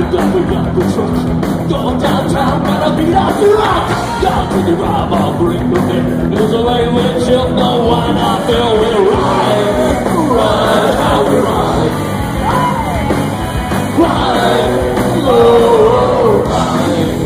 got the truck. Going downtown, gotta beat up the rock. Down to the drive, I'll bring the men. There's a way with chill, no wine, I feel we ride. Ride, how we ride. Ride, oh, ride.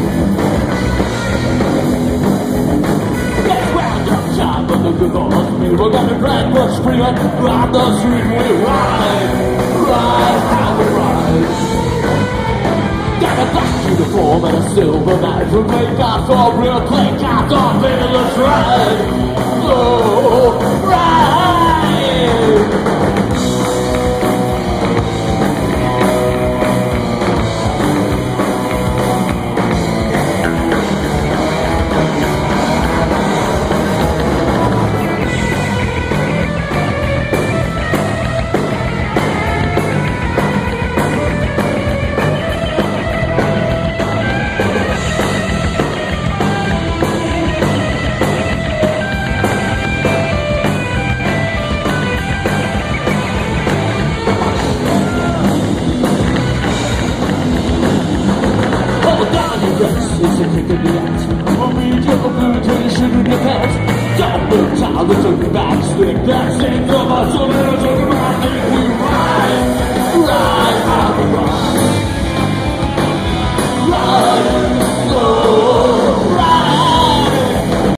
Let's round up time on the good old speed. We're gonna drag the street, ride the street, we ride. Ride, how we ride. Got a black uniform and a silver knife. We make our for real play cards on let's ride. Oh, ride. It's a kick in the ass. We'll be your reputation in your pants. Don't look down, the dirty back stick. That's it, from us, so little dirty back. We ride, ride, how we ride. Ride.